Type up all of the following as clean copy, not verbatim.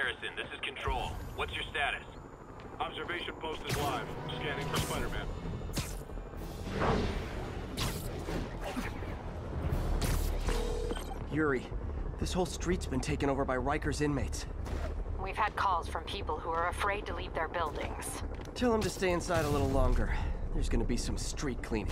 Garrison, this is Control. What's your status? Observation post is live. Scanning for Spider-Man. Yuri, this whole street's been taken over by Riker's inmates. We've had calls from people who are afraid to leave their buildings. Tell them to stay inside a little longer. There's gonna be some street cleaning.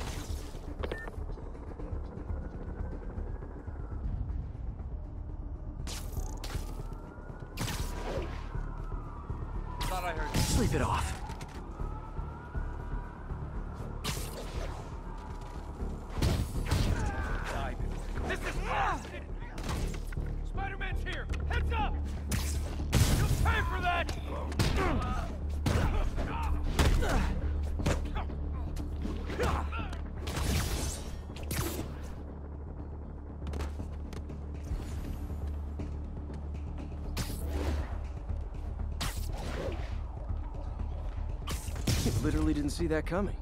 Thought I heard. Sleep it off. This is Spider-Man's here! Heads up! You'll pay for that! You literally didn't see that coming.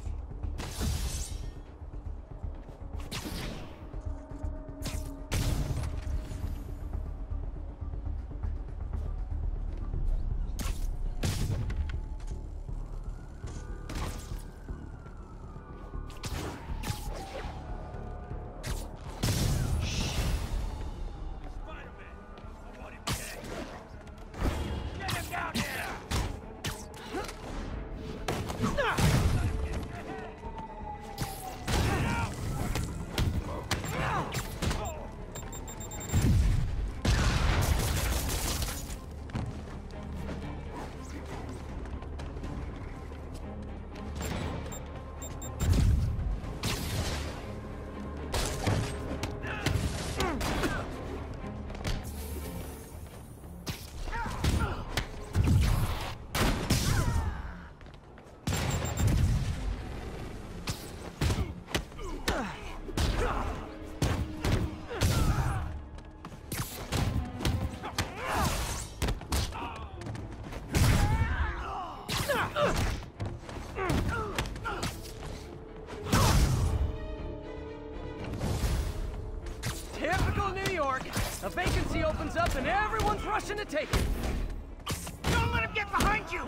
Typical New York. A vacancy opens up and everyone's rushing to take it. Don't let him get behind you!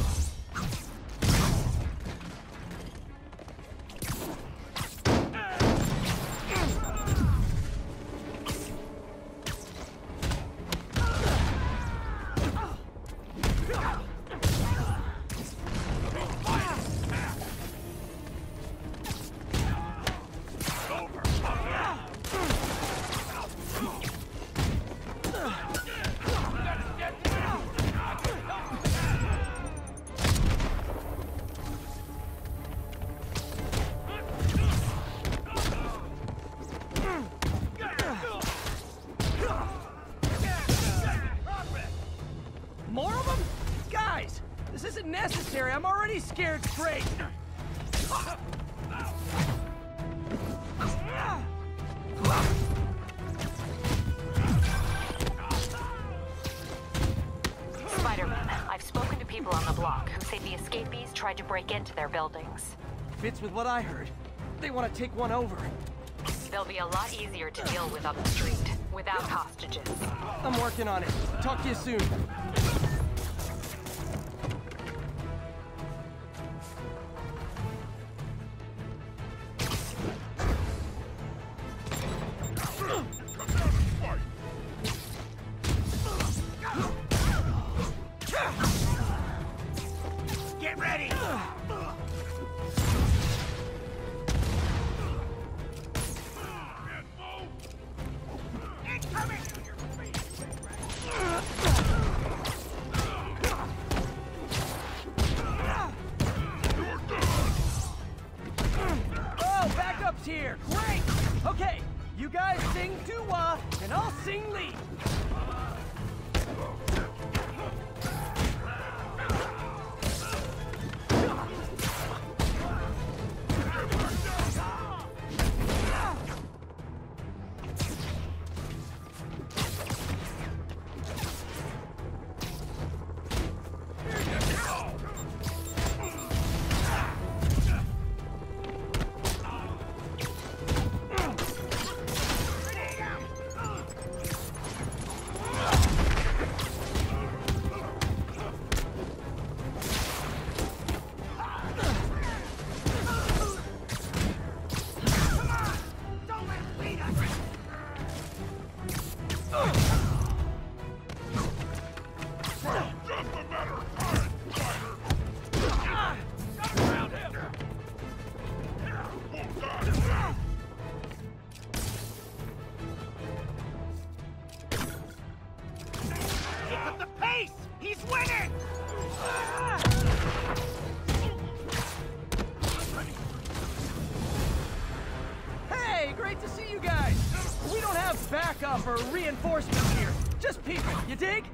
More of them? Guys, this isn't necessary. I'm already scared straight. Spider-Man, I've spoken to people on the block who say the escapees tried to break into their buildings. Fits with what I heard. They want to take one over. They'll be a lot easier to deal with on the street, without hostages. I'm working on it. Talk to you soon. Get ready! Incoming! winning! Hey, great to see you guys! We don't have backup or reinforcements here. Just people, you dig?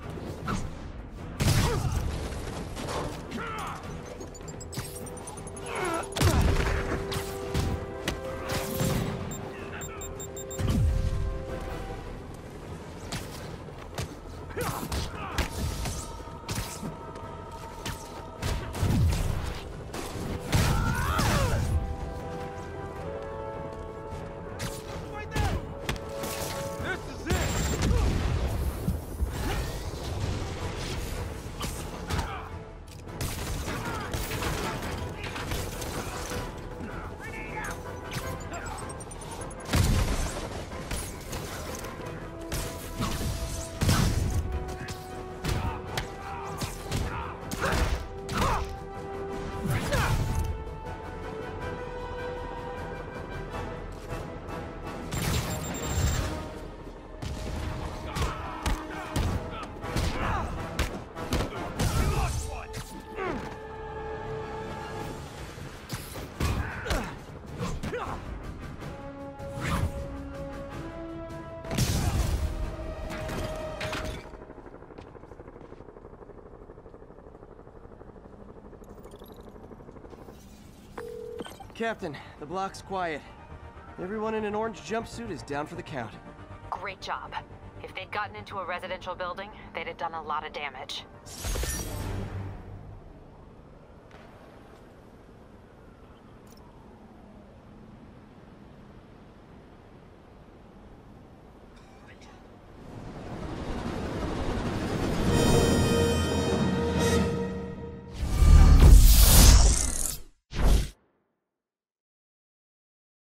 Captain, the block's quiet. Everyone in an orange jumpsuit is down for the count. Great job. If they'd gotten into a residential building, they'd have done a lot of damage.